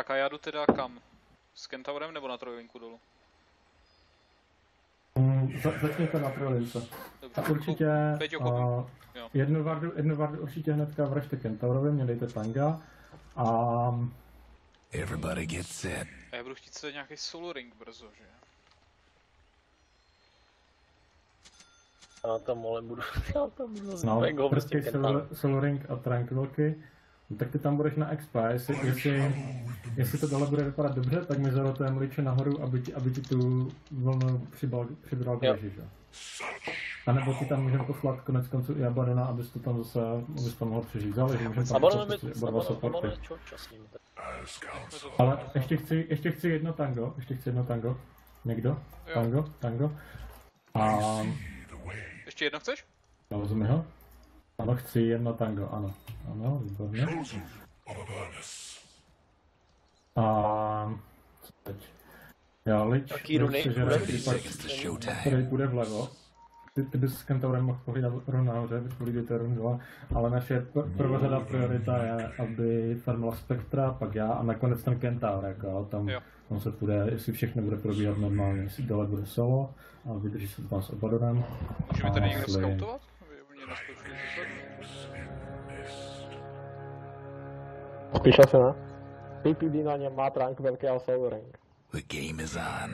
Tak a já jdu teda kam? S Kentaurem nebo na trojlinku dolů? Začněte na trojlince. Dobře. A určitě jednu vardu určitě hnedka vražte Kentaurovi, mě dejte tanga. A... Everybody get set. A já budu chtít se nějaký solo ring brzo, že? Já tam ale budu no, prostě solo ring a tranquilky. Tak ty tam budeš na expa, jestli to dole bude vypadat dobře, tak mi zarotujeme liče nahoru, aby ti tu vlnu přibral k věži, že? A nebo ti tam můžeme poslat konec konců i Abadona, abys to tam zase, abys to mohl přežít. Záleží, můžeme tam poslat dva supporty. Ale ještě chci jedno tango. Někdo? Tango. A... Ještě jedno chceš? Rozumím ho? Ano, chci jedno tango, ano. Ano, výborně. A... co teď? Jo, lič, který bude vlevo. Ty bys s Kentaurem mohl pohlídat run nahoře, vypohlídejte run 2, ale naše prvořada priorita je, aby farmila Spektra, pak já a nakonec ten Kentaur, jako tam se půjde, jestli všechno bude probíhat normálně, jestli dole bude solo a vydrží se tam s Abadonem. Můžeme tady někdo scoutovat? Spíš asi ne. PPD na něm má trunk velký a solo ring. The game is on.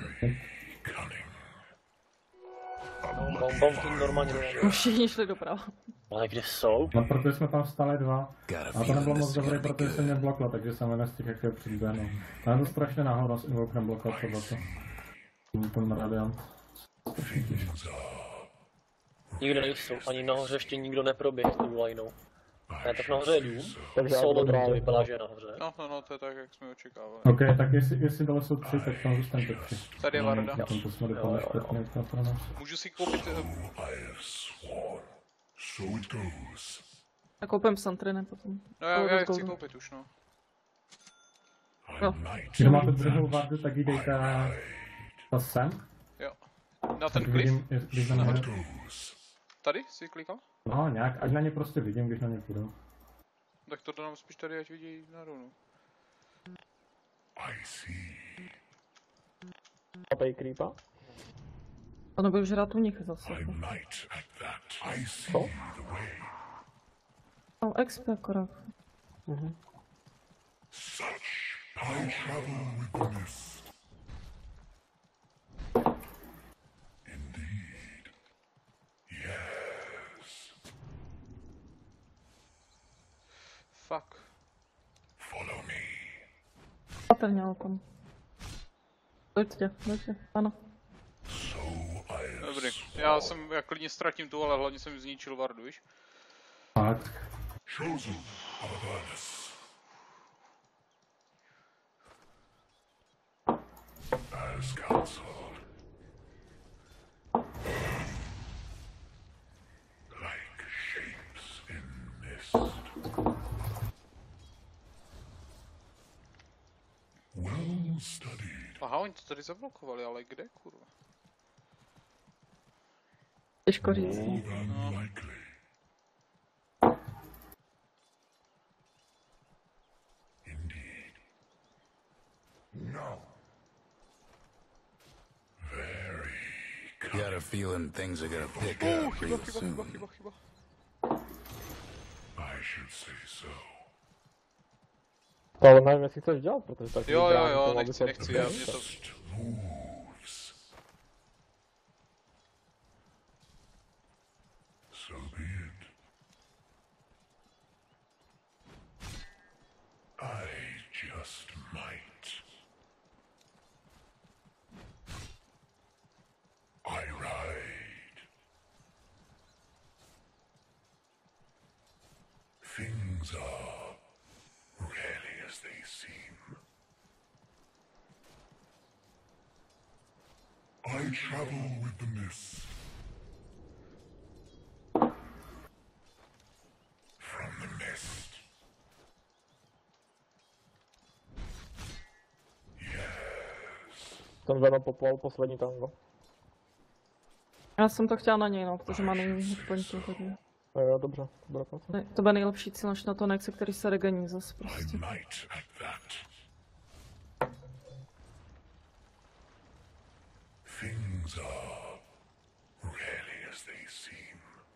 Bom normálně už všichni šli doprava. Ale kde jsou? No protože jsme tam stále dva. A to nebylo moc dobré, protože jsem mě blokla, takže jsem nestihl jak je přijde. Já jdu strašně nahoru s invokem blokovat tohleto. Ten radiant. Nikde nejsou, ani nahoře ještě nikdo neproběh tou lineou. Ne, tak nahoře je dům, solo dům to vypadá, že je nahoře. No, to je tak, jak jsme očekávali. Ok, tak jestli dole jsou 3, tak tam zůstaňte 3. Tady je Varda. To jsme dopadli špatně pro nás. Můžu si koupit... A koupím Santrine potom. No já je chci koupit už, no. Jo. Když máte druhou Vardu, tak jí dejte... To sem? Jo. Na ten klif? Tady jsi klikal? No nějak, ať na ně prostě vidím, když na ně půjdu. Tak to dám spíš tady, ať vidí na runu. Papej creepa? A nebo už rád u nich zase. Co? No, XP akorát. Fuck. Patrně tam. Dojďte, ano. Dobrý, já klidně ztratím tu, ale hlavně jsem zničil Vardu, víš? Tak. Aha, oni to tady zablokovali, ale kde, kurva? Těžko říct. No. Got a feeling things are gonna pick up real soon. Chyba. To ale nevím, jestli chceš dělat, protože tak... Jo, nechci, já mě to... Things are rarely as they seem. I travel with the mist. From the mist. Yes. Ten Venom poplal poslední tango. Já jsem to chtěla na něj, no, protože má nejméně hitpointů tady. Jo, dobře, To bude nejlepší cíl než na to Nexe, který se regení zase prostě. Things are really as they seem.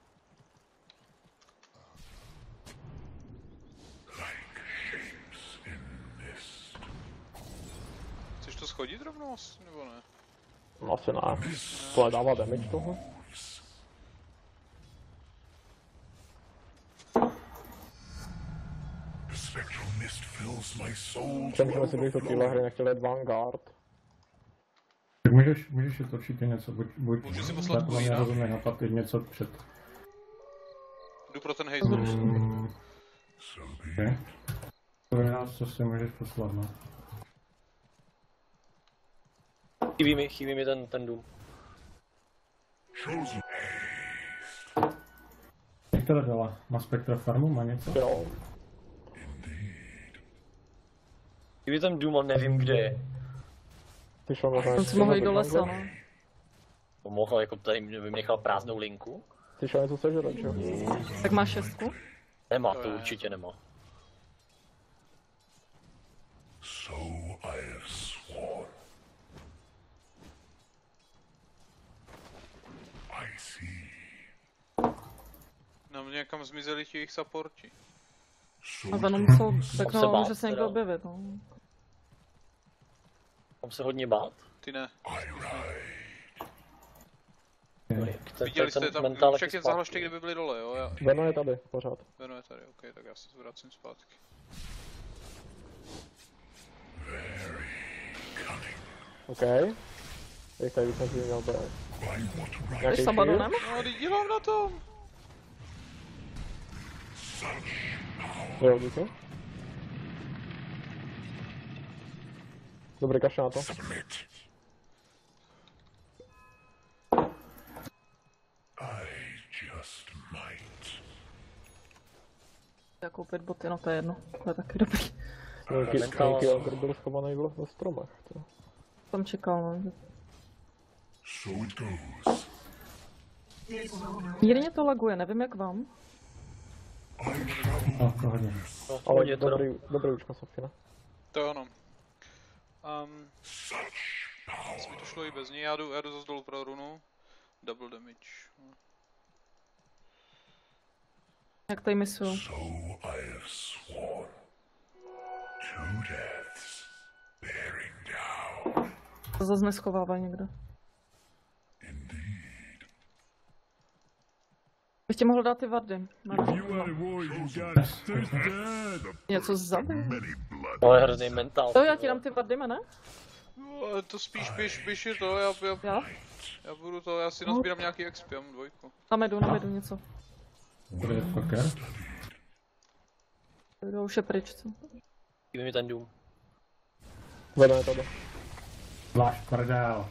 Like shapes in mist. Chceš to schodit rovnou asi, nebo ne? No, asi ne. Tohle dává damage tohle. The spectral mist fills my soul. Přemýšlím, jestli bych do téhle hry nechtěl jít Vanguard. Tak můžeš jít určitě něco, buď Můžu si poslat takhle Queena. nerozumnej napad, teď něco před. Jdu pro ten haze. Okay. To je nás, co si můžeš poslat, no. Chybí mi ten dům. Chosen. Jak teda dala? Má Spectra farmu, má něco? Jo. Chybí ten dům, ale nevím kde je. Ty šel možná... Jsem si mohl jít do lesa, no. Mohl, jako tady by nechal prázdnou linku. Ty šel něco sežrat, že? Tak máš 6. Nemá, to určitě nemá. So I have sworn. I see. Na mě někam zmizeli ti jejich supporti. A Venom musel se beknout, bát, může se někdo teda. objevit, no. Mám se hodně bát. Ty ne. I ride. Viděli jste tam, mentál však jen zpátky. zahlašte, kdyby byli dole, jo? Já... Veno je tady, pořád. Veno je tady, ok, tak já se vracím zpátky. OK. Jak tady víc než měl být. Jdeš Nějaký s Abadonem? No, teď dělám na tom! Jo, díky. Dobrý, kaš na to. Submit. I just might. Já koupit boty, no to je jedno. To je taky dobrý. Nějaký ogr byl schovaný ve stromech. To. Tam čekal, no. So it goes. Mírně to laguje, nevím jak vám. No, pohodně. No, Ale je to dobrý učka, Sofina. To je ono. Mi to šlo i bez ní, já jdu zase dolů pro runu. Double damage. Jak tady misuju. So I have sworn. Two deaths bearing down. To zase neschovává někdo. Indeed. Bych ti mohl dát ty vardy. Něco zabil. Many blood. ale hrozný mentál. Jo, já ti dám ty vardy, ne? No, ale to spíš běž je to, Já? já budu to, já si nazbírám nějaký XP, já mám 2. Na medu něco. To je fucker. To už je pryč, co? Chybí mi ten dům. Veno je tady. Zvlášť prdel.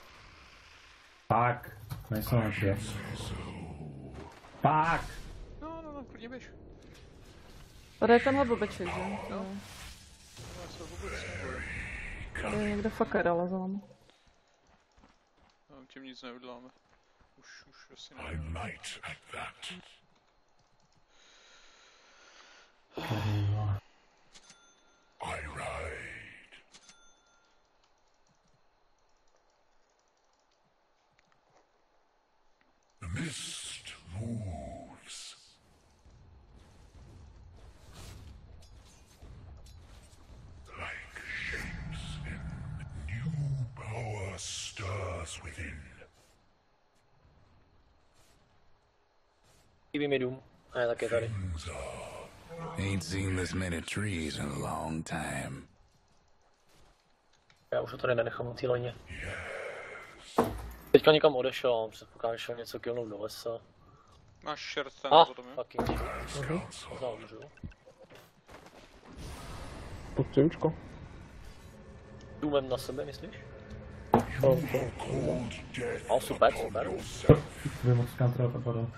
Tak, nejsem ještě. Tak! No, klidně běž. Tady je tenhle blbeček, že? Já se vůbec nebojím. Tady je někde fucker, ale za vámi. Tím nic neuděláme. Už asi ne. I might at that. I ride. The mist moves. Like shapes in new power stirs within. Chybí mi dům. A je také tady. Things are Ain't seen this many trees in a long time. Já už ho tady nenechám na té leně. Teďka někam odešel, předpokládám, že šel něco killnout do lesa. Máš šert ten potom, jo? Fucking zavřu. Pusti učko. Důmem na sebe, myslíš? To. cold death. No, super. Vy moc counterovat a padal.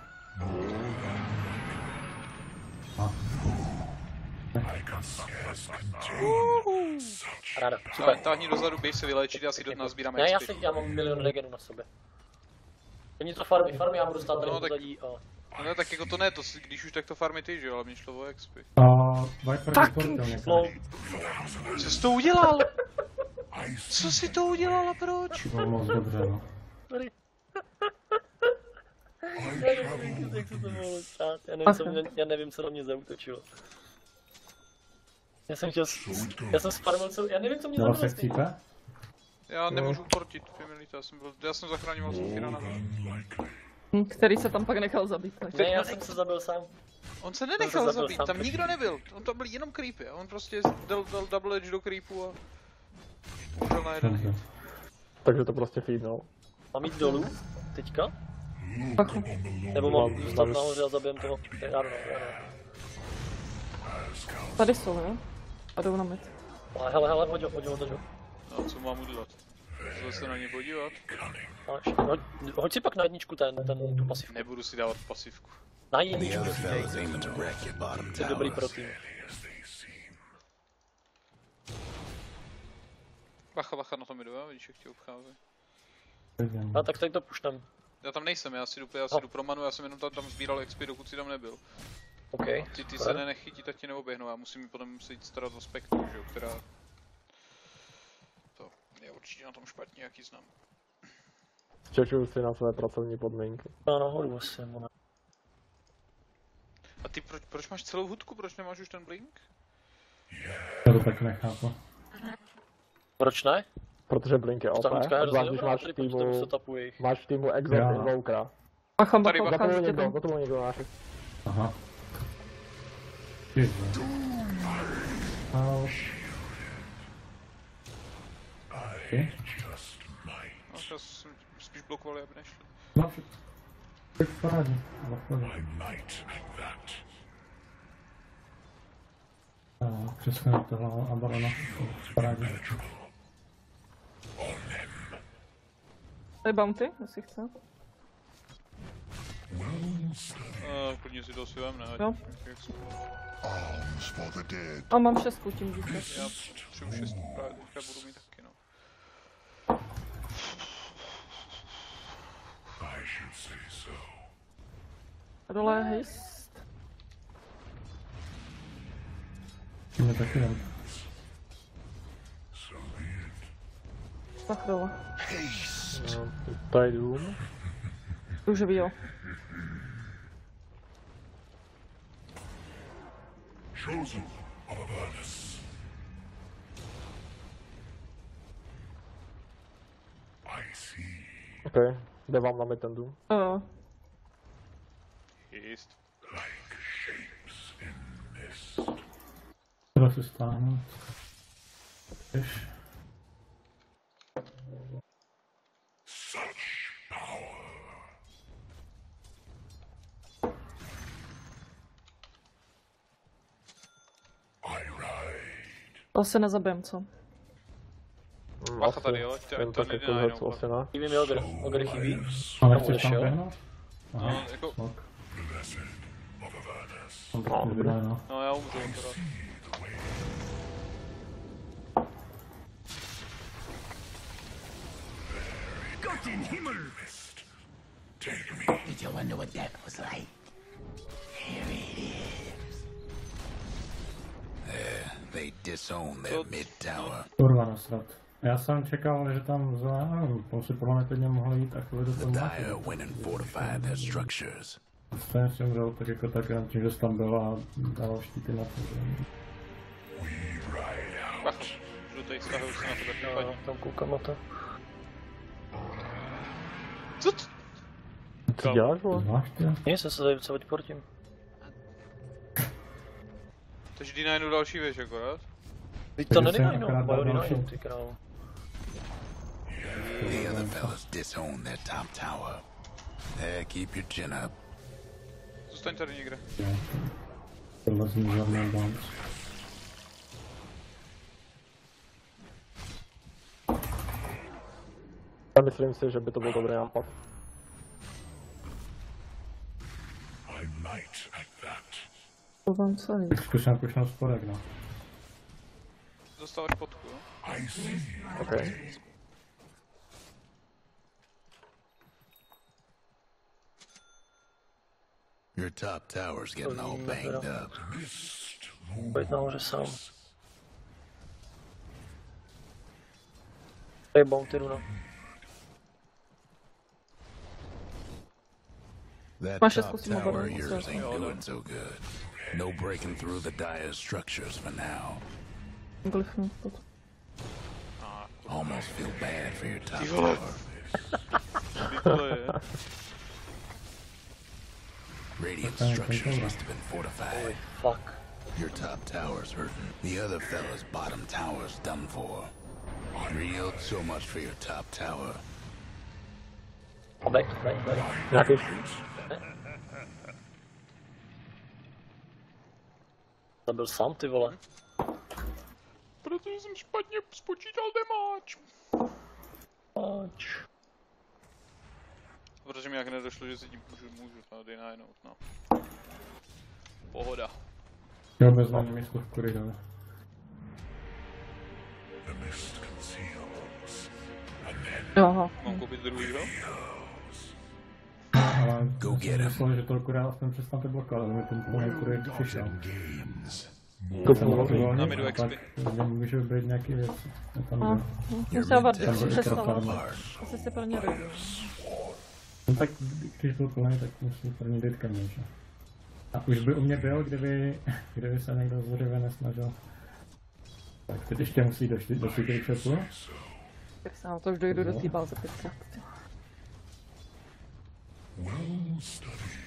I can scarce contain such. Ráda, Ale super. táhni dozadu, běž se vylečit, já si nazbírám Ne, XP. já mám milion regenů na sobě. Oni to farmy, já budu stát tady No, tak- pozadí a... No ne, tak jako to ne, to si, když už tak to farmy ty, že jo, ale mě šlo o XP. Viper vyportil někam. Slow. Co jsi to udělal? Co si to udělala, proč? Bylo moc dobře, no. Tady. Jak se to mohlo stát? Já nevím, co na mě zaútočilo. Já jsem sparmal celou, já nevím, co mě Dala zabralo se stejně. chcípe? Já nemůžu portit, já jsem zachraňoval Sofína na Který se tam pak nechal zabít. Tak. Ne, já jsem se zabil sám. On se To nenechal se zabil zabít, sám tam teď. nikdo nebyl, on tam byl jenom creepy a on prostě dal double edge do creepu a umřel na jeden hit. Takže to prostě feednul. Mám jít dolů? Teďka? Pachu. Nebo mám zůstat nahoře a zabijem toho? Já ne. Tady jsou, jo? A jdou na mid. Ale hele, hoď ho. No co mám udělat? Zle se na ně podívat? Hoď si pak na jedničku tu pasivku. Nebudu si dávat pasivku. Na The jedničku, other fellas aiming to wreck your bottom jsi dobrý pro towers. tým. Bacha na tom jdu, jo? Vidíš, jak tě obchází. A tak tady to puštem. Já tam nejsem, já si jdu pro manu, já jsem jenom tam sbíral XP, dokud si tam nebyl. OK. Ty se nenechytí, tak ti neoběhnou, já musím potom se jít starat o spektru, že jo, která... To je určitě na tom špatně, jaký znám. Stěžuju si na své pracovní podmínky. No, nahoru asi, nebo ne. A ty proč máš celou hudku, proč nemáš už ten blink? Já to tak nechápu. Proč ne? Protože Blink je OP, Ta hudka je hrozně zvlášť když dobrá, máš tady v proti tomu týmu, setupu jejich. máš v týmu Exalt Já. Invokera. Bacha, Tady bacha, bacha. bacha, Za to někdo náš. Aha. Ježiš. Au. Okay. No, já jsem spíš blokovali, aby nešli. No, tak v parádě. Přesně na tohle a barona. V parádě. To je bounty, jestli chce. Klidně si to si vem, ne? Jo. Jak jsem... Arms for the dead. A mám 6 tím díky. Já potřebuji 6 právě teďka budu mít taky, no. I should say so. A dole je haste. Mě taky jen. Tak dole. No, tady dům. Růžový, jo. Chosen of Avernus. I see. OK, jde vám na mid ten dům. Jist. Like shapes in mist. Tohle si stáhnout. Jež. Such power. I ride. To se nezabijem, co? Bacha tady, jo, Jen to tak nejde jako na hec jinou. asi ne. Chybí mi ogr chybí. Ale Tam chceš tam odešel. běhnout? Aha, No, jako, smok. Blessed of Avernus. Tam taky nebylo, no. no já umřu akorát. Mist. Take me. Did you wonder what that was like? Here it is. There, they disown their mid-tower. Kurva nasrat. Já jsem čekal, že tam on si podle mě klidně mohl jít a chvíli do toho The máky. Dire went and fortified their structures. Stejně si umřel tak jako tak, jenom tím, že jsi tam byl a dával štíty na to. We ride out. Bacha, žlutej stahuju se na tebe případně. No, tam koukám na to. Co to? Co děláš, vole? Máš ty? Nic, já se tady docela vyportím. Takže jdi na jednu další věž akorát. Teď to Takže jsem nedejnou, akorát dal mají další. ty krávo. The other fellas disown their top tower. There, keep your chin up. Zůstaň tady někde. Tohle zní žádný bounce. Já myslím si, že by to byl dobrý nápad. I might at that. To vám celý. Tak zkusím pušnout spodek, no. Dostáváš potku, jo? I see. OK. Your top tower's getting all banged up. Mist. Pojď nahoře sám. To je bounty runa. That Máš top zkusím tower oboru, of yours musím. ain't doing so good. No breaking through the dire structures for now. Glyfnu toto. Almost feel bad for your top Ty vole. tower. Ty vole. Radiant structures must have been fortified. Fuck. Your top tower's hurting. The other fella's bottom tower's done for. Real, so much for your top tower. Back. Nějaký. To byl sám, ty vole. Protože jsem špatně spočítal demáč. Ač. Protože mi jak nedošlo, že si tím můžu tady najnout, no. Pohoda. Jo, bez mě místo v koridoru. The mist conceals. Aha. Mám koupit druhýho? Ale Go get him. myslel, že to akorát aspoň přestante blokovat, ale mi ten plný koridor přišel. Games. Na midu XP. Může být nějaký věci. A, Your musela mid vardy, tower's přestala. falling apart. Asi si pro ně rodí. No tak když byl plný, tak musí první být kamen, že? A už by u mě byl, kdyby se někdo zřejmě nesnažil. Tak teď ještě musí do secret shopu. Tak se na to už dojdu do té báze 5krát. Well studied.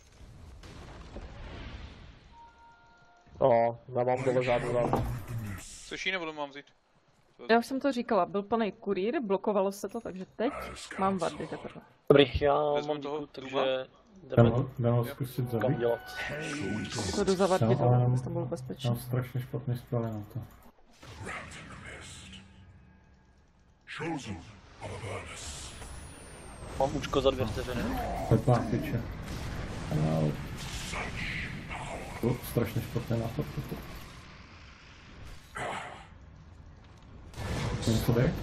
No, já mám dole zádu vám. Což ji nebo mám vzít? Já už jsem to říkala, byl plný kurýr, blokovalo se to, takže teď mám vardy teprve. Dobrý, já Vezmu mám toho díku, takže Duma. jdeme Dám ho zkusit kam zabít. dělat. To jdu za vardy No, dolů, ale aby to bylo bezpečné. mám strašně špatný spell na to. Wrapped in the mist. Chosen of Avernus. Mám účko za 2 vteřiny. Pepá, piče. Ano. Strašně špatný na to. Něco jde?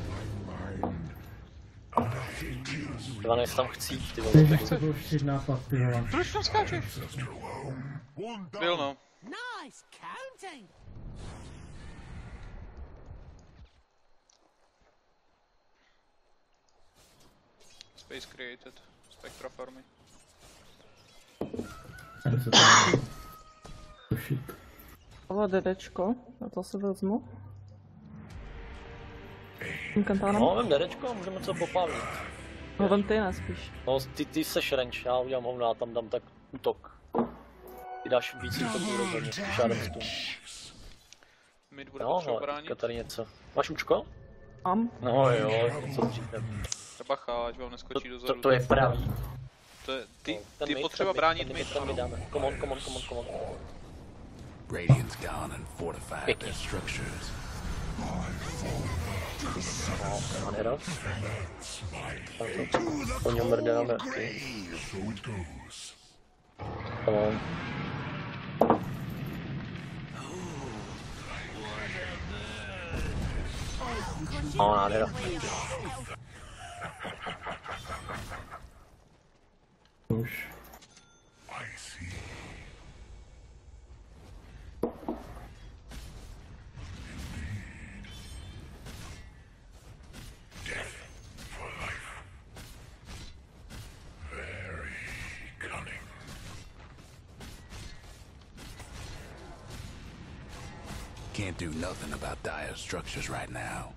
Dva nejsi tam chcít, ty vole. Ty nechce byl štít nápad, ty vole. Proč tam skáčeš? Byl no. Nice counting. Space created. Spectra farmy. Ani se to nejde. Shit. Tohle DDčko, na to si vezmu. Inkantánem. No, vem derečko a můžeme co popálit. No vem ty ne spíš. No, ty seš range, já udělám hovna a tam dám tak útok. Ty dáš víc útoků rozhodně, spíš já jdem s tím. Mid bude No, potřeba hele, bránit. tady něco. Máš účko? Mám. No jo, něco dříve. Bacha, ať vám neskočí dozadu. To je pravý. To je, ty Ten mid, potřeba ten bránit mid, mid, ten mid ano. dáme. Come on. Radiant's gone and fortified their structures. No, nádhera. Po něm mrde na mrtky. So it goes. Come on. No, nádhera. Už. I see. Death for life. Very cunning. Can't do nothing about dire structures right now.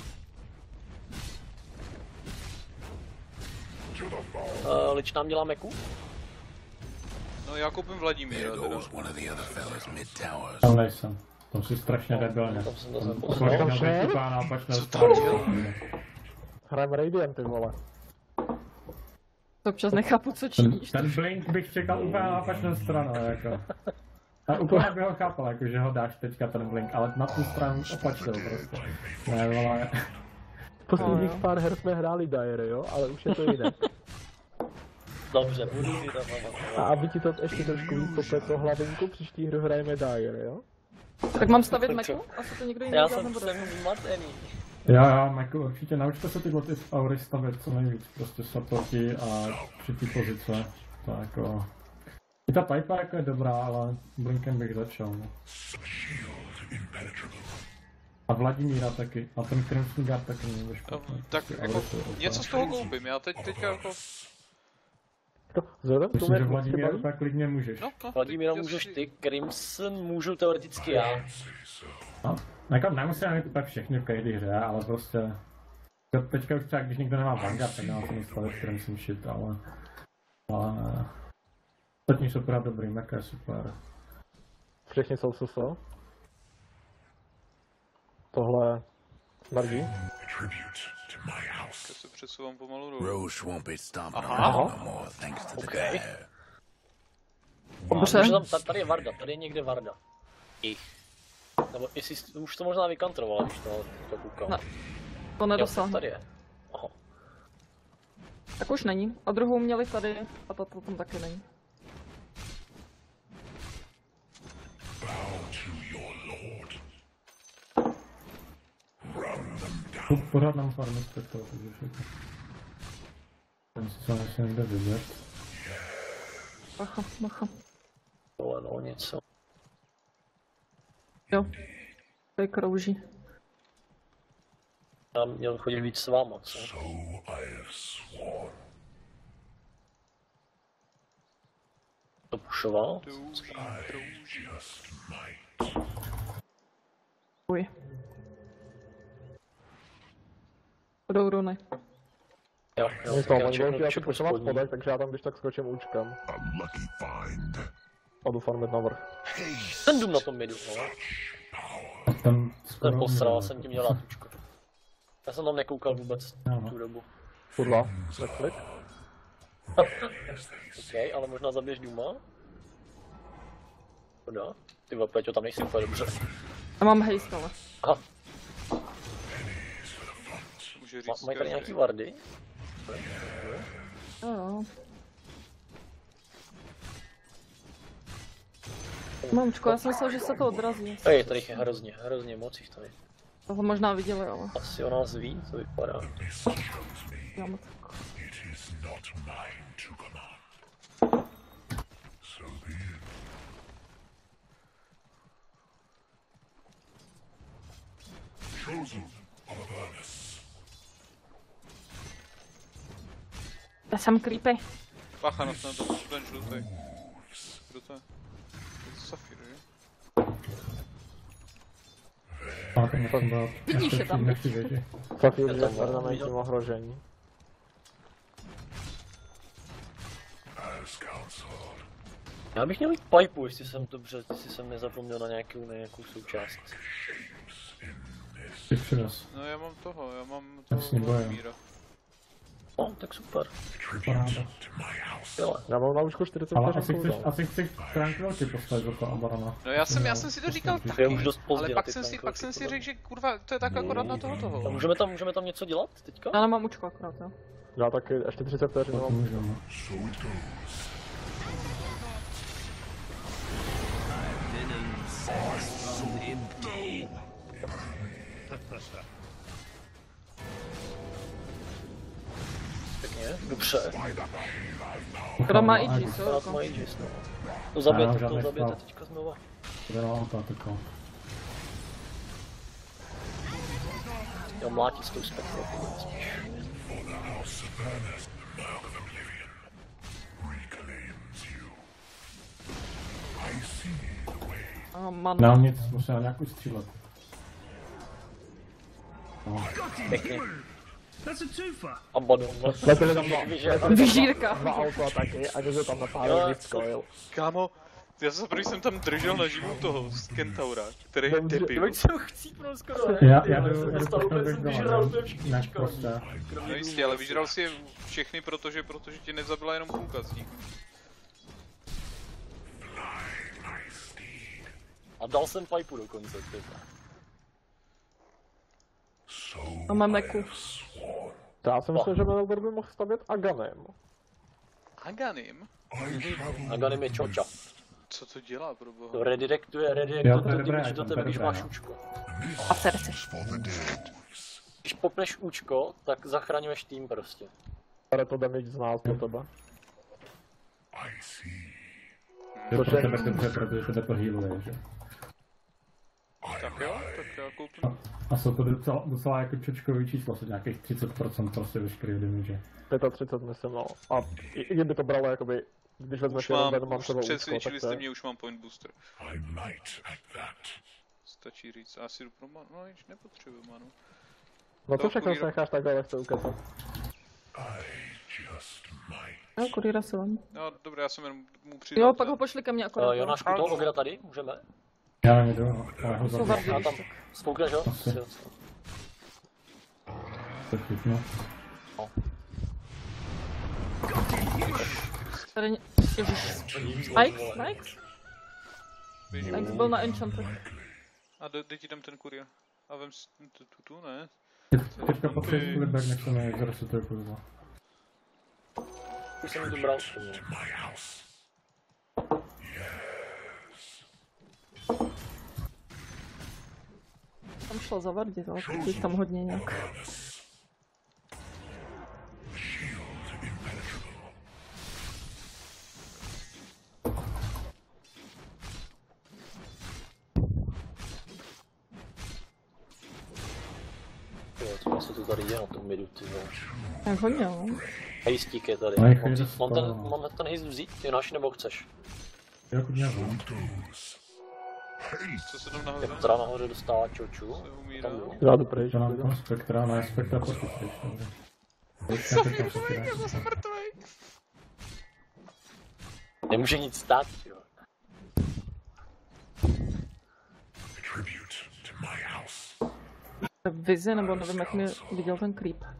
To the ball. Lič nám dělá meku? No já koupím Vladimíra There teda. goes one of the other fellas mid towers. Tam nejsem. Tam si strašně debilně. Tam jsem to zase Kolik poslal. měl být na opačné straně. Hrajem Radiant, ty vole. To občas nechápu, co činíš. Ten blink bych čekal úplně na opačnou stranu, jako. A úplně bych ho chápal, jako, že ho dáš teďka ten blink, ale na tu stranu opačnou prostě. Ne, vole. Posledních jo. pár her jsme hráli Dire, jo, ale už je to jiné. Dobře, budu si tam. A aby ti to ještě trošku víc popletlo hlavinku, příští hru hrajeme Dire, jo? Tak mám stavět meku? Asi to někdo jiný Já dělat jsem nebude. zmatený. Jo, Michael, určitě naučte se tyhle ty aury stavět co nejvíc, prostě supporti a při té pozice. To jako... I ta pipa jako je dobrá, ale blinkem bych začal, no. Shield impenetrable. A Vladimíra taky. A ten Crimson Guard taky není ve špatný. Tak jako, něco z toho koupím, já teďka jako... Myslím, že Vladimíra tak klidně můžeš. No, Vladimíra můžeš ty, Crimson můžu teoreticky já. No, jako nemusíme mít úplně všechny v každé hře, ale prostě... Teďka už třeba, když někdo nemá Vanguard, tak nám se stavit Crimson shit, ale... Ostatní jsou pořád dobrý, Meka je super. Všichni jsou suso. Tohle smrdí. Já se přesouvám pomalu dolů. Roche won't be stomping Aha. around no more thanks to the Okay. dare. Dobře. Tady je Varda, tady je někde Varda. Nebo jestli už to možná vykantrovala, když to koukal. Ne, to Jo, nedosáhnu. tady je. Aha. Tak už není. A druhou měli tady a tato tam taky není. Pořád nám farmy zpětlo, takže všechno. Ten si sám asi nejde vidět. Bacha, bacha. Tohle no, něco. Jo. Tady krouží. Já měl chodit víc s váma, co? So I have sworn. To pušoval? Just might. Uj. Budou runy. Jo, Nic toho, já oni budou čeknu pušovat spodní. spodek, takže já tam když tak skočím účkem. A lucky find. A jdu farmit na vrch. Ten dům na tom midu, no. Tam Ten posral, jsem tím měl látučko. Já jsem tam nekoukal vůbec tu dobu. Kurva, neklik. OK, ale možná zabiješ důma? Škoda. Ty vole, Peťo, tam nejsi úplně dobře. Já mám hejst, ale. Aha, Může říct mají tady každý. nějaký vardy? Jo. Mamčko, já jsem myslel, že se to odrazí. Ej, tady je hrozně moc jich tady. Toho možná viděli, ale. Asi o nás ví, to vypadá. Já moc. It is not mine to command. So be it. Chosen of Avernus. Já jsem creepy. Bacha na ten žlutý. Kdo to je? Je to Safir, že? A ten musím dát. Vidíš je tam. Nechci vědět. Safir Já je tam v mám permanentním viděl. ohrožení. As counseled. Já bych měl mít pipu, jestli jsem nezapomněl na nějakou součást. Ty přines. No já mám toho, já mám Já s ním toho bojím. Míra. No, tak super. Paráda. To my house. Jo. Já mám na účku 40 Ale vteřin cooldown. asi chceš Tranquility postavit za to Abarona. No já jsem si to říkal To je taky, už dost pozdě ale na pak ty jsem si tanky, řekl, že kurva, to je tak akorát na toho. A můžeme tam něco dělat teďka? Já nemám učko akorát, jo. Já taky ještě 30 vteřin To mám. můžeme. So it goes. Pěkně, dobře. Která má i G, jo, Rád jako. mají Jis, no. To Já zabijete, mám to žádný zabijete stav. teďka znova. To je auto, tako. Jo, mlátí s tou spektrou, spíš. For the house of Avernus, the Mark of Oblivion reclaims you. I see the way. A man. Nemám nic, musím nějakou střílet. Pěkně. A bodom. Letěli tam Vyžírka. dva autoataky a někdo tam Jo, napálil Discoil. Kámo, já se první jsem tam držel naživu toho z Kentaura, který je Dobře, debil. jsem chcípnul skoro, ne? Já jsem jdu dostal úplně, jsem vyžral úplně všichni Ne, čka. prostě. No jistě, ale vyžral si je všechny, protože tě nezabila jenom půlka z nich. A dal jsem pipu dokonce, typa. A mám meku. To já si myslím, že Melvor by mohl stavět Aganem. Aganim? A Ganem je čoča. Co to dělá, pro boha? To redirektuje Jo, to to je dobré, damage do to je tebe, když dobré, máš no. účko. A srdce. For the dead. Když popneš účko, tak zachraňuješ tým prostě. Bere to damage z nás do tebe. I see. Je pro tebe dobře, protože tebe to healuje, že? I am jo, tak já koupím. A jsou to docela jako čočkový číslo, jsou nějakých 30% prostě veškerý damage. 35 myslím, no. A i kdyby to bralo jakoby, když vezmeš jenom Venomantové úzko, přesvědčili tak jste mě, už mám point booster. I might at that. Stačí říct, já si jdu pro manu, no již nepotřebuji manu. No co všechno se necháš takhle lehce ukecat? I just might. No, kurýra si vem. No dobré, já jsem jenom mu přidal. Jo, pak ho pošli ke mně akorát. Jonáš, toho ogra tady, můžeme? Já nejdu, no, ale ho Jsou zabiju. vardy, Já víš tam co. spoukneš, jo? Asi. To chytnu. Tady ježiš. Mike? Mike byl na enchantech. A teď ti dám ten kurier. A vem si tu, ne? Teďka potřebuji flipback, než se mi zresetuje kurva. Už jsem to bral. My house. Tam šlo za vardy, ale teď tam hodně nějak. Shield impenetrable. Jo, co se to tady je na tom midu, ty vole. Jak hodně, no. Hejstík je tady. No, jich jde spolu, no. Mám ten hejst vzít, Jonáš, nebo chceš? Jo, klidně vím. Co se tam nahoře? Jak teda nahoře dostává čoču, Se umírá. tam jdu. Já jdu pryč. To nám tam spektra, ne spektra proti pryč, dobře. Nemůže nic stát, jo. Tribute to my house. Vize, nebo nevím, jak mi viděl ten creep. A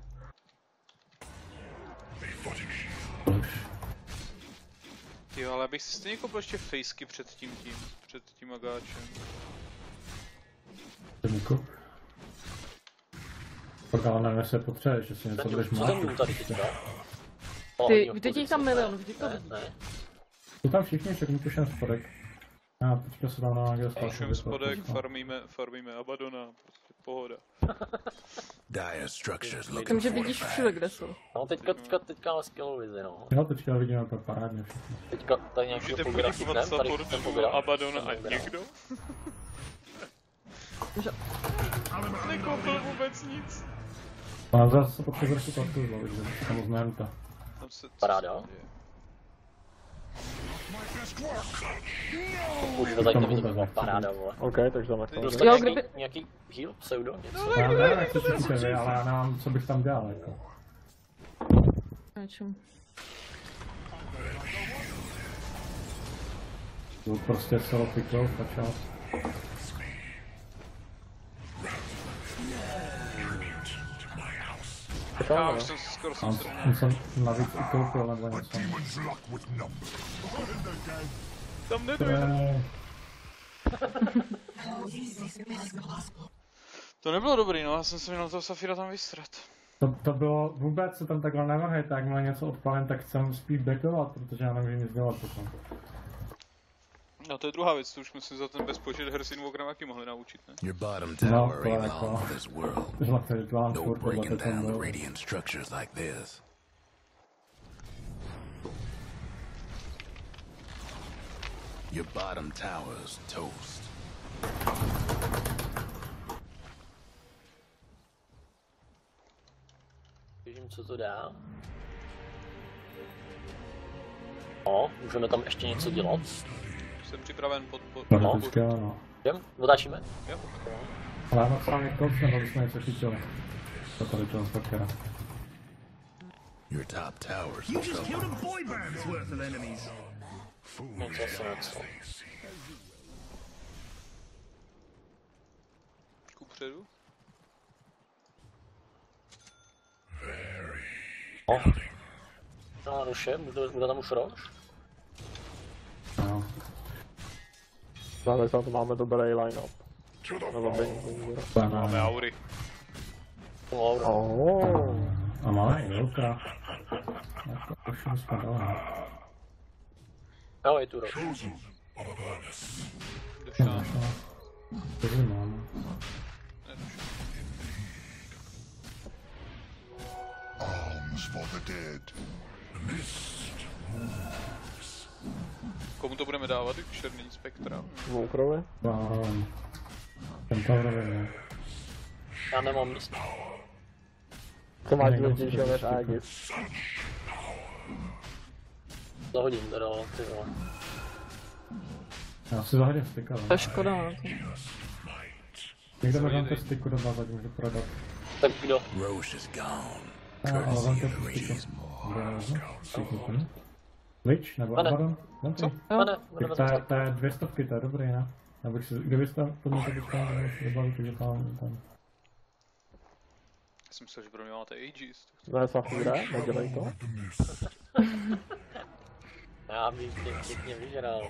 footing shield. Jo, ale abych si stejně koupil ještě fejsky před tím agáčem. Děkuji. Pak ale nevím, jestli potřebuješ, jestli něco budeš Co mát. ten dům tady teďka? Vždyť jich tam milion, vždyť to Ne, vidíš. ne. Jsou tam všichni, všechny tuším spodek. A teďka se tam na nějaké Všem spodek, farmíme Abadona, prostě pohoda. Dire structures look Tím, že vidíš všude, kde jsou. No teďka máme skvělou vizi, no. Jo, teďka vidíme úplně parádně všechno. Teďka tady nějaký Můžete pogra poděkovat chytnem, tady supportu ten pogra. Abadona a někdo? Nekoupil vůbec nic. A zase potřebuje si to zlovit, že samozřejmě to. Tam se, Paráda. Už to tady nevidím, byla paráda, vole. OK, takže dáme to. Dostal Jo, nějaký heal, pseudo, něco? Já nevím, jak to říkáte vy, ale já nemám, co bych tam dělal, jako. Něčím. Byl prostě solo pickle, začal. já už jsem skoro jsem se On jsem navíc i koupil nebo něco. Demon's luck with numbers. tam nedojde. To nebylo dobrý, no, já jsem se měl toho Safira tam vystrat. To bylo, vůbec se tam takhle nemohejte, jak má něco odpalen, tak chcem spíš backovat, protože já nemůžu nic dělat potom. No to je druhá věc, to už jsme si za ten bezpočet her s Invokerem jaký mohli naučit, ne? Your bottom No, tower to ain't jako. long for this world. Zlaté dělám No furt podle breaking down the toho. radiant structures like this. Your bottom tower's toast. Vidím, co to dá. No, můžeme tam ještě něco dělat. Jsem připraven Teoreticky ano. Jdem? Otáčíme? Jo. Ale já mám sám koč, nebo bychom něco chytili. To tady toho fakera. Your top tower's You just killed a boy band's worth of enemies. Něco. Kupředu. No, ruše, bude tam už rož? No. Máme to, máme dobrý line-up. Nebo Máme aury. Oh. A máme i velká. Jako už jsme dali. Jo, je tu rož. Chosen of Avernus. Došel. Tohle máme. Arms for the dead. The mist moves. Komu to budeme dávat, černý spektra? Voukerovi? Zároveň. Ten Taurově, ne? Já nemám místo. Co máš důležitějšího než Aegis? Zahodím teda, ty vole. Já si zahodím styk, ale... To je škoda, no. Někdo mi tam styku do baza, může prodat. Tak kdo? Roche is gone. Ale Courtesy vám of to the styku. Radiant's Maw. Lich, nebo Pane. Abaddon? Vem Co? ty. Pane, Tak to je 200, to je dobrý, ne? Abych si, kdybys tam to mě tak tam vybalit, takže tam. Já jsem myslel, že pro mě máte Aegis. Ne, Safira, nedělej to. Já bych tě pěkně vyžral.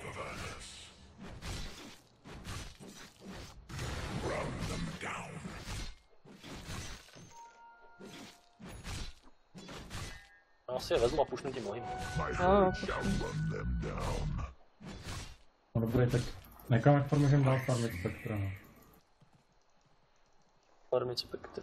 Já si je vezmu a pušnu tím mohým. Jo, No dobrý, tak nekam jak můžeme dál farmit Spectra, no. Farmit Spektrum.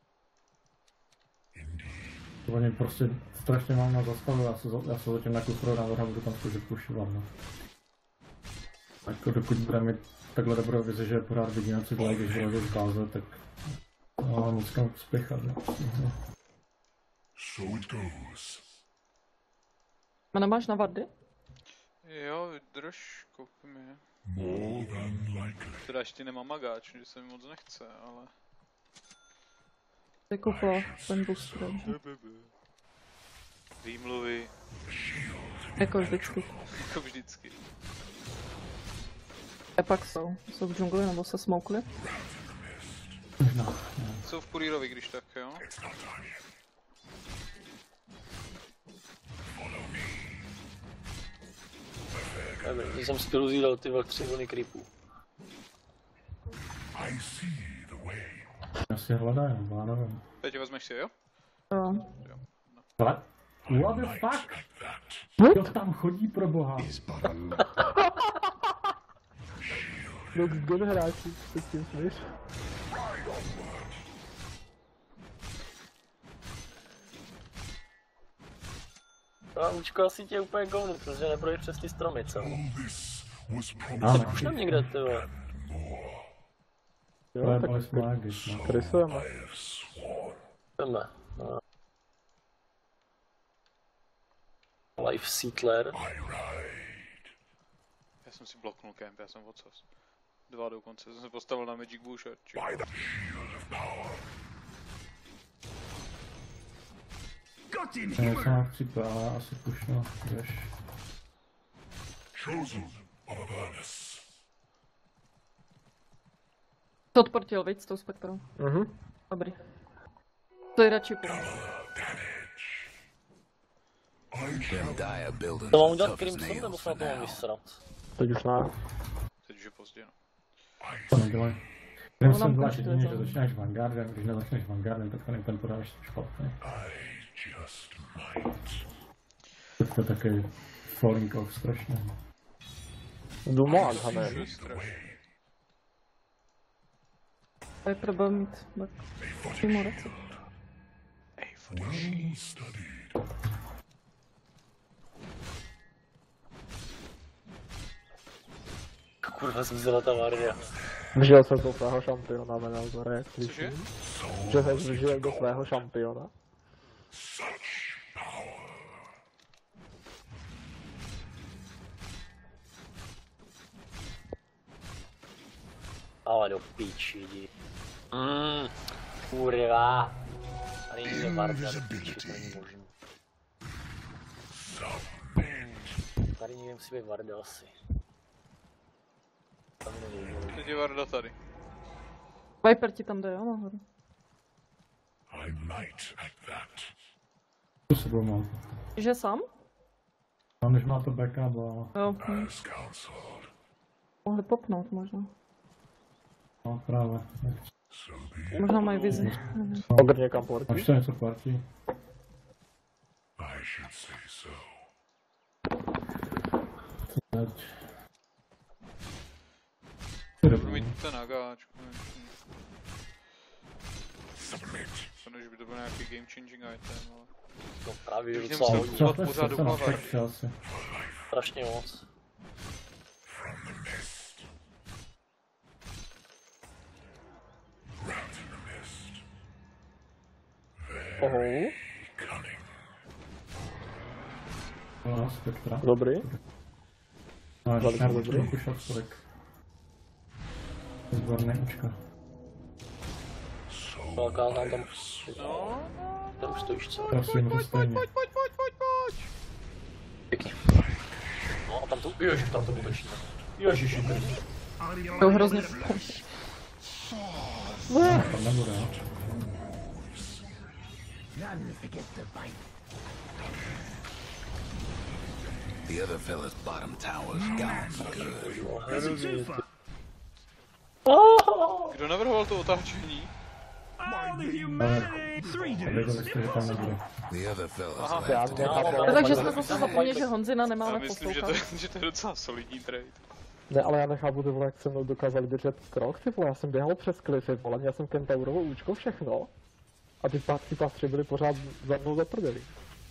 To oni prostě strašně mám na zastavu, já se zatím na kufru návrh a budu tam zkusit pušovat, no. Jako dokud bude mít takhle dobrou vizi, že pořád vidíme co dělají, když vyleze z báze, tak no, nic kam spěchat, no. So it goes. A nemáš na vardy? Jo, vydrž, koupím je. More than likely. Teda ještě nemám magáč, že se mi moc nechce, ale... Ty koupila ten boost, takže. Výmluvy, Jako vždycky. jako vždycky. A pak jsou v džungli nebo se smoukli? No, Jsou v kurýrovi, když tak, jo? Když jsem si rozjídal ty 3 vlny creepů. I see the way. já si hledají, nebo já nevím. Teď vezmeš si, jo? Jo. Ale, what the fuck? Kdo tam chodí pro boha? Rogue Gun hráči, co s tím slyš? A Učko asi tě úplně govnu, protože neprojdeš přes ty stromy, co? This was Ano, promised. Už tam někde, ty vole. Jo, tak pojebali jsme Aegis, no. krysujeme. Jdeme. No. Life Settler. Já jsem si bloknul kemp, já jsem odsaz. 2 dokonce, jsem se postavil na Magic Bush a Got him Já here! jsem na 3 ale asi pušnu, jdeš. Chosen of Avernus. To odportil, viď, s tou spektrou. Dobrý. To je radši půl. Them dire buildings To mám are udělat tough as Crimson, nebo nails se na for to mám now. vysrat? Teď už ne. teď už je pozdě, no. To nedělej. Jenom nám jsem byla končí, jedině, to že je začínáš Vanguardem, když nezačneš Vanguardem, tak ten item podáš špatně. I just might. Tak to je takový falling off strašně. Jdu moc, Hané. To je problém mít přímo recept. Well studied. Kurva, zmizela ta Vardia. Vžil jsem do svého šampiona, Menelzore, jak Cože? slyším. Že jsem vžil do svého šampiona. Ale do píči, jdi. Kurva. Tady někde Vardia, do píči, to není možný. Tady někde musí být Vardia asi. Tam nevím. Teď je Varda tady. Viper ti tam jde, jo, nahoru. I might at that. To se bylo mám. Že sám? A než má to backup a... Jo, As counseled. mohli popnout možná. No právě. So be it. Možná mají vizi. Ogr někam portí. Až to něco platí. I should say so. Teď. Budu mít ten nagáč, konečně. Submit. Že by to byl nějaký game changing item, ale... No právě Když docela nemusel hodně. dívat pořád se na dokola. fakt asi. Strašně moc. From the mist. Oho. No, Spektra. Dobrý. No, Velice ještě dobrý. nebudu šel tolik. Výborné očka. Velká nám tam... No, Tam stojíš co? Prosím, to stejně. pojď. Pěkně. No a tam to... Ježiš, tam to útočí. Ježiši. To hrozně Tam nebude, jo. The other fella's bottom tower's gone for good. Kdo navrhoval to otáčení? Věděli jste, že tam nebude. The other fella's Aha. left to No, takže jsme zase zapomněli, že Honzina Já nemáme myslím, že poslouchat. to je docela solidní trade. Ne, ale já nechápu, ty vole, jak se mnou dokázali držet krok, ty vole, já jsem běhal přes klify, vole, měl jsem Kentaurovo účko, všechno. A ty pastři byli pořád za mnou zaprdelí.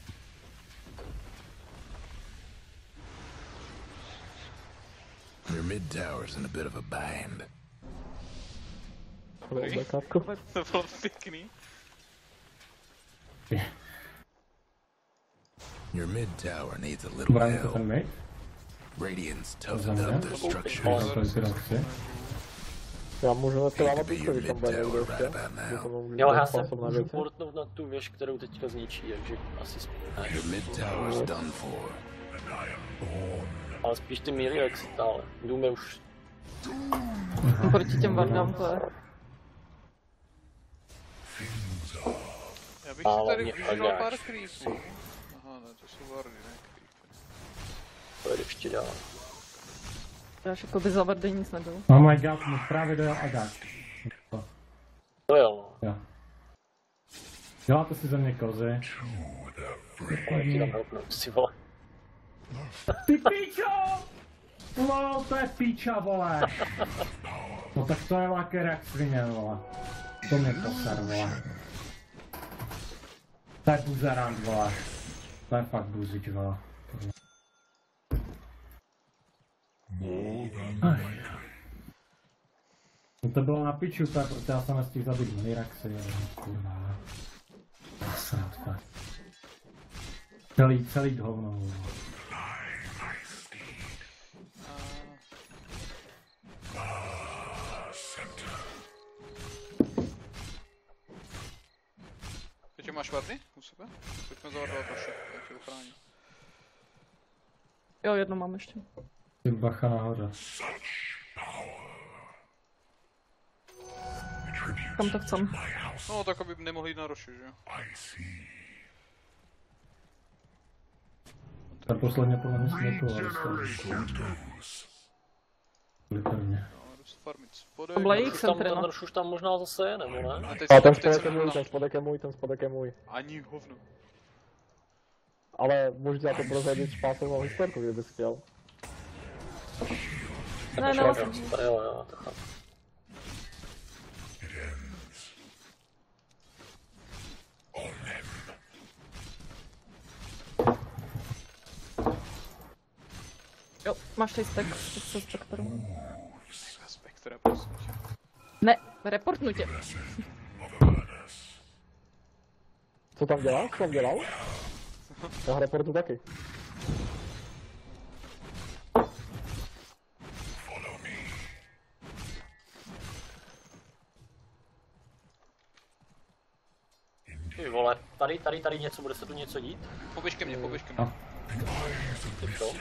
Your mid tower's in a bit of a bind. Dobrý. Bekátko. To bylo pěkný. Your mid tower needs a little Bráníte ten help. mate? Radiant's toughened up their structures. Já to si chci. Já můžu dneska It dávat could be účko, your když tam mid bude někdo tower ještě. right about Že to now. můžu Jo, já dát se spásom na můžu věci. portnout na tu věž, kterou teďka zničí, takže asi spíš. Your mid tower's done for. Ale spíš ty míry, jak si stále. Dům je už... Proti těm vardám to je. Já bych si Ale tady mě vyžral agáč. pár creepů. Aha, ne, to jsou vardy, ne creepy. To je ještě dál. Až jako by za vardy nic nebylo. Oh my god, mi právě dojel agáč. To jo, no. Jo. Děláte si ze mě kozy. Ale ti tam helpnout, si vole. Ty píčo! Lol, to je píča, vole. No tak to je laker jak svině, vole. To mě poser, vole. To je buzerant, vole. To je fakt buzič, vole. No to bylo na piču, to je, protože já jsem nestihl zabít Miraxy, kurva. Nasrat, fakt. Celý hovno, vole. Teď máš vardy u sebe? Pojďme zavardovat naše, já tě uchráním. Jo, jedno mám ještě. Ty bacha nahoře. Kam to chcem? No tak aby nemohli jít na roši, že jo? Tak posledně podle mě světlo, ale literně. No, jdu se farmit spodek. To byla jejich Tam centrina. ten ruš už tam možná zase je, nebo ne? A teď A se ten teď se spodek je můj, na- ten spodek je můj, ten spodek je můj. Ani hovno. Ale můžu dělat to prozradit špásovou historku, kdybys chtěl. Ne, Jo, ne, super, jo, to chápu. jo, máš tady spek, se spektrum. Spektra, prosím tě. Ne, reportnu tě. Co tam dělal? Co tam dělal? Já reportu taky. Ty vole, tady něco, bude se tu něco dít? Poběž ke mně, poběž ke mně. Ty co?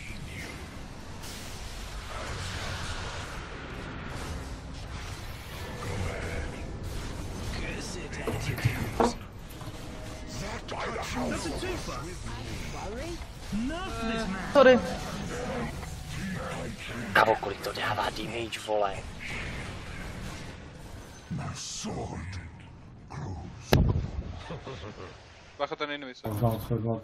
Sorry. Kavo, kolik to dává damage, vole. Bacha, ten invis. Vzal.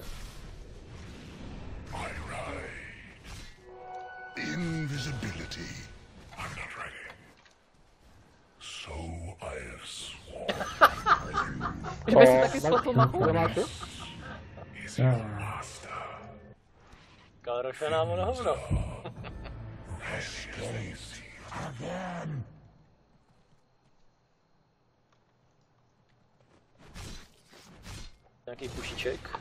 Invisibility. I'm not ready. So I have sworn. Že by si taky spletl mapu? Kde máš ty? Jo. Károše nám na hovno. nějaký pušíček.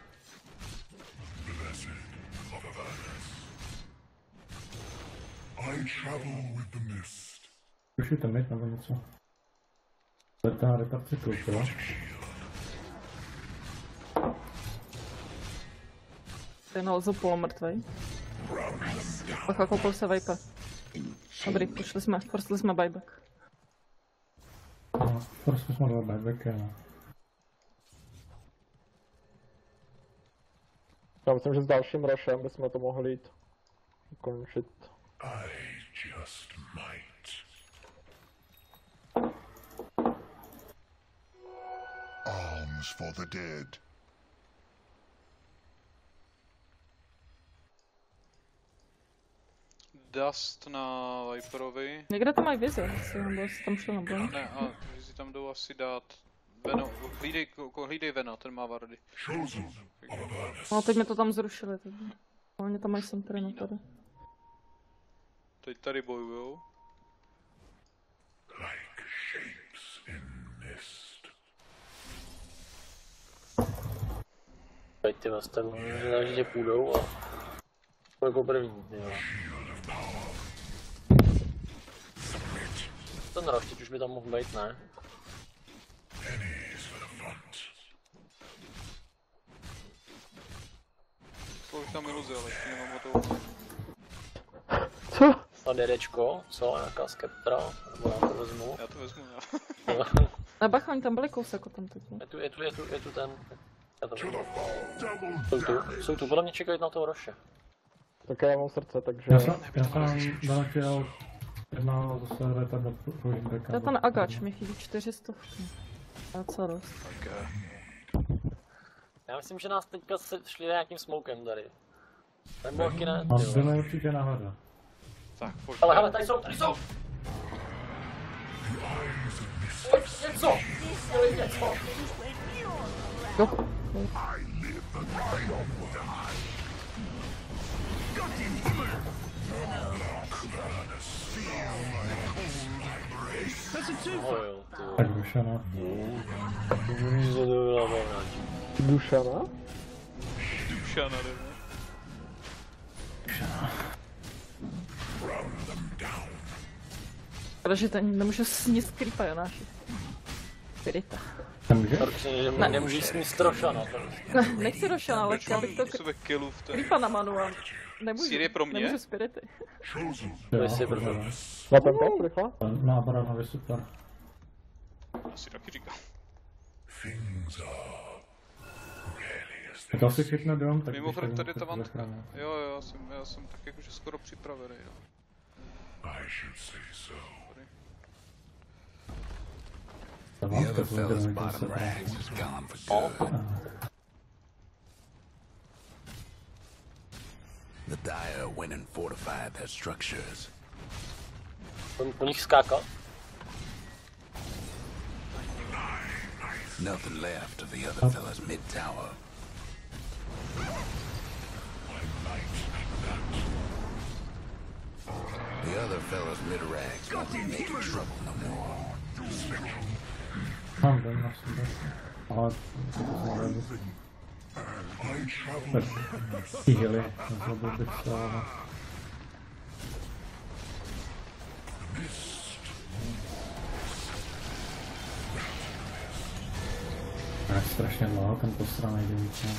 Pušujte mid nebo něco. Letá retard cyklus, jo? Ten Alzo polomrtvej. Pak kopl se Viper. Dobrý, forstli jsme buyback. No, forstli jsme buyback, jo. Já myslím, že s dalším Rošem bychom to mohli jít ukončit. Alms for the dead. Dust na Viperovi. Někde to mají vize, jestli tam šlo na blink. Ne, a si tam jdou asi dát Veno, hlídej Vena, ten má vardy. No teď mi to tam zrušili, takže. Oni tam mají Sentinel tady. Teď tady bojujou. Teď ty vás tak možná, že půjdou a... jako první, jo. Ten Roš, teď už by tam mohl být, ne? Slouží tam iluzi, ale ještě nemám hotovou. Co? A DDčko, co? Nějaká Skeptra? Nebo já to vezmu? Já to vezmu, jo. A bacha, oni tam byli kousek tam teď. Je tu ten... Já to vezmu. Jsou tu, podle mě čekají na toho Roše. Tak já mám srdce, takže... Já jsem naletěl jedna zase retardat pushbacka. To je ten Agač, mi chybí 400. A co dost. Já myslím, že nás teďka šli nějakým smokem tady. Nebo taky ne, A jo. byli určitě nahoře. Tak, pojď. Ale tady jsou! Něco! Něco! Jo. Tak Dušana. Dušana? Dušana, jdeme. Takže ten nemůžu sníst creepa, Jonáši. Spirita. Ne, nemůžeš sníst Rošana. Ne, nechci Rošana, ale chtěl bych to creepa na manu a Sýrie pro mě? nemůžu spirity. Na ten top, rychle? Na Baranovi super. Asi taky říkám. To asi chytne dom, tak mimochodem tady ta vantka. Jo, já jsem tak jakože skoro připravený, jo. The other fella's bottom rags is gone for good. The Dire went and fortified their structures. Po nich skákat? Nothing left of the other fella's mid-tower. The other fella's mid-rags won't be making trouble no more. Mám den na sebe. Ale to se nevím. Chýli, nezlobil bych se, ale... Je strašně dlouho ten posranej děvíček.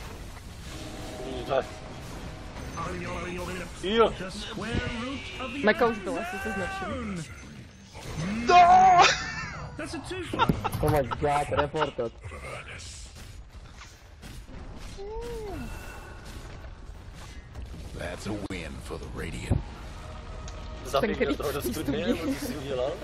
Jo. Meka už byla, jestli se značil. No! Oh my god, reported. That's a win for the Radiant. Zabij mě toho do studny, nebo co jsi udělal?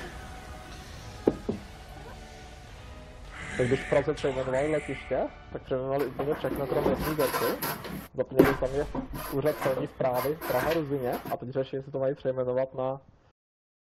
Tak když v Praze přejmenovali letiště, tak přejmenovali úplně všechno kromě Frigerky. Zapomněli tam je úřad celní správy Praha Ruzině a teď řeší, jestli to mají přejmenovat na